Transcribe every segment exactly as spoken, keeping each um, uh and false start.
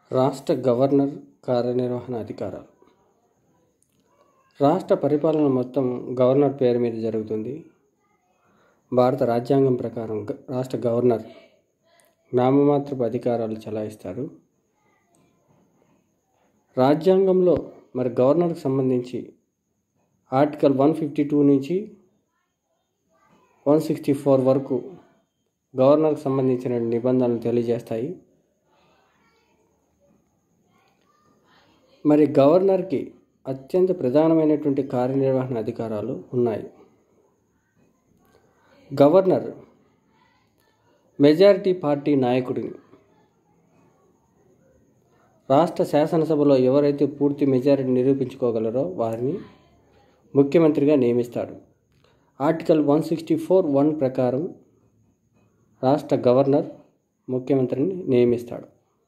రాష్ట్ర గవర్నర్ కార్యనిర్వహణ అధికారాలు. రాష్ట్ర పరిపాలన మొత్తం గవర్నర్ పేరు మీద జరుగుతుంది. భారత రాజ్యాంగం ప్రకారం రాష్ట్ర గవర్నర్ నామమాత్రపు అధికారాలు చలాయిస్తారు. రాజ్యాంగంలో మరి గవర్నర్కి సంబంధించి ఆర్టికల్ వన్ ఫిఫ్టీ టూ నుంచి వన్ సిక్స్టీ ఫోర్ వరకు గవర్నర్కి సంబంధించిన నిబంధనలు తెలియజేస్తాయి. మరి గవర్నర్కి అత్యంత ప్రధానమైనటువంటి కార్యనిర్వహణ అధికారాలు ఉన్నాయి. గవర్నర్ మెజారిటీ పార్టీ నాయకుడిని రాష్ట్ర శాసనసభలో ఎవరైతే పూర్తి మెజారిటీ నిరూపించుకోగలరో వారిని ముఖ్యమంత్రిగా నియమిస్తాడు. Article one sixty four one ప్రకారం రాష్ట్ర గవర్నర్ ముఖ్యమంత్రిని నియమిస్తాడు.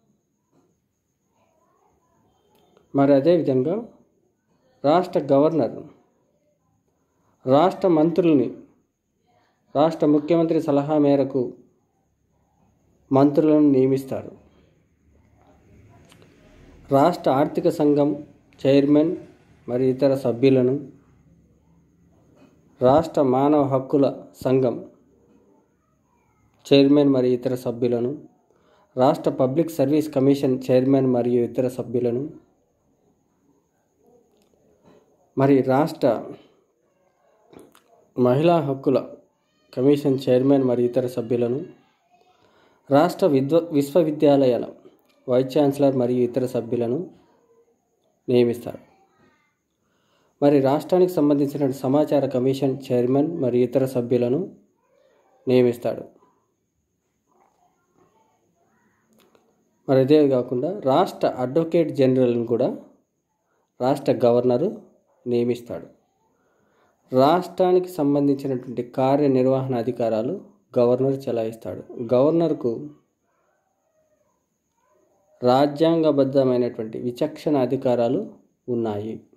మరి అదేవిధంగా రాష్ట్ర గవర్నర్ రాష్ట్ర మంత్రుల్ని రాష్ట్ర ముఖ్యమంత్రి సలహా మేరకు మంత్రులను నియమిస్తారు. రాష్ట్ర ఆర్థిక సంఘం చైర్మన్ మరియు ఇతర సభ్యులను, రాష్ట్ర మానవ హక్కుల సంఘం చైర్మన్ మరియు ఇతర సభ్యులను, రాష్ట్ర పబ్లిక్ సర్వీస్ కమిషన్ చైర్మన్ మరియు ఇతర సభ్యులను, మరి రాష్ట్ర మహిళా హక్కుల కమిషన్ చైర్మన్ మరియు ఇతర సభ్యులను, రాష్ట్ర విద్వ విశ్వవిద్యాలయాల వైస్ ఛాన్సలర్ మరియు ఇతర సభ్యులను నియమిస్తారు. మరి రాష్ట్రానికి సంబంధించిన సమాచార కమిషన్ చైర్మన్ మరియు ఇతర సభ్యులను నియమిస్తాడు. మరి ఇదే కాకుండా రాష్ట్ర అడ్వకేట్ జనరల్ని కూడా రాష్ట్ర గవర్నరు నియమిస్తాడు. రాష్ట్రానికి సంబంధించినటువంటి కార్యనిర్వహణ అధికారాలు గవర్నర్ చలాయిస్తాడు. గవర్నర్కు రాజ్యాంగబద్ధమైనటువంటి విచక్షణ అధికారాలు ఉన్నాయి.